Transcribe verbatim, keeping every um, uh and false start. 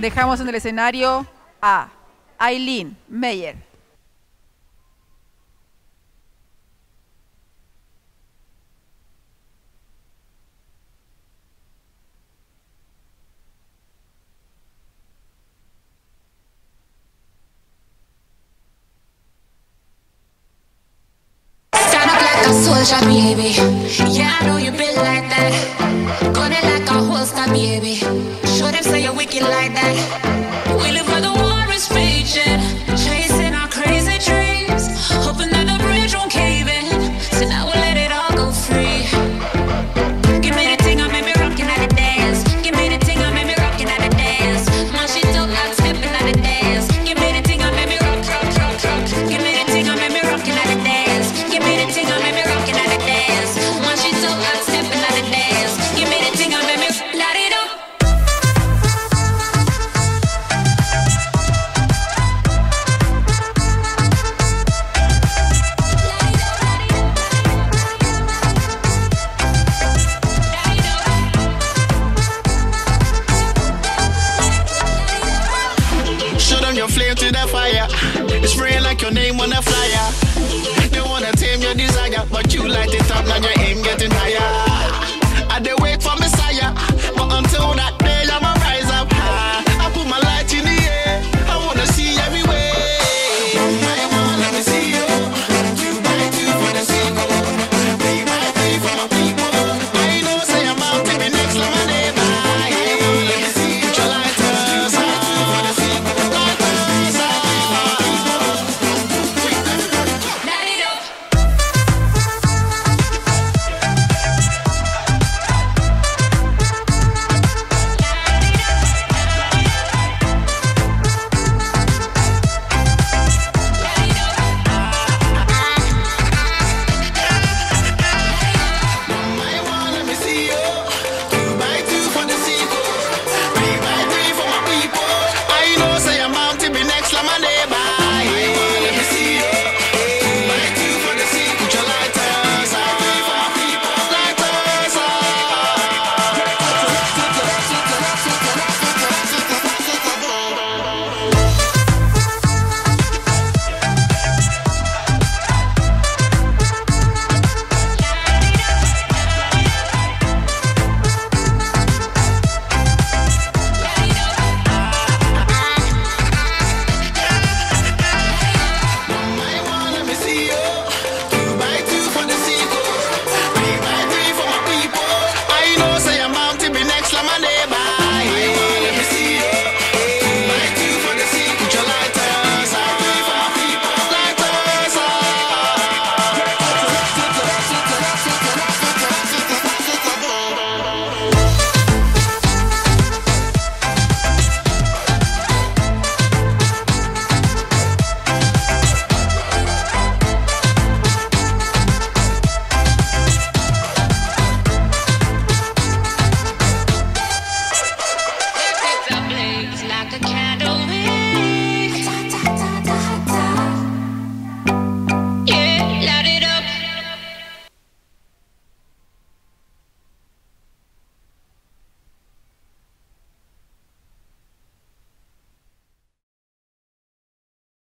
Dejamos en el escenario a Aileen Meyer. Soldier, baby. Yeah, I know you been like that. Gun it like a holster, baby. Show them say you're wicked like that. We live where the war is raging, chasing our crazy dreams, hoping that the bridge won't cave in. So now we'll let it all go free. Give me the thing, I make me rockin' at the dance. Give me the thing, I make me rockin' at the dance. My shit don't like stepping at the dance. Give me the thing, I make me rock, rock, rock, rock. Give me the thing, I make me rockin' at the dance. Give me the thing, I make me rockin' at the dance. My shit don't like stepping at the dance. Give me the thing, I make me light it up. Show them your flame to the fire. It's spraying like your name on a flyer. They wanna tame your desire, but you light it up, now your aim getting higher. I dey wait for Messiah, but until that day I'ma rise up high. I put my light in the air, I wanna see everywhere. I wanna let me see you. Two by two for the sequel, three by three for my people. I know say I'm out to be next to my neighbor. I wanna let me see you. Put your lighters on for the sequel. Lighters on. Light it up. I wanna let me see you. Two by two for the sequel, three by three for my people. I know say I'm out to be next to my neighbor.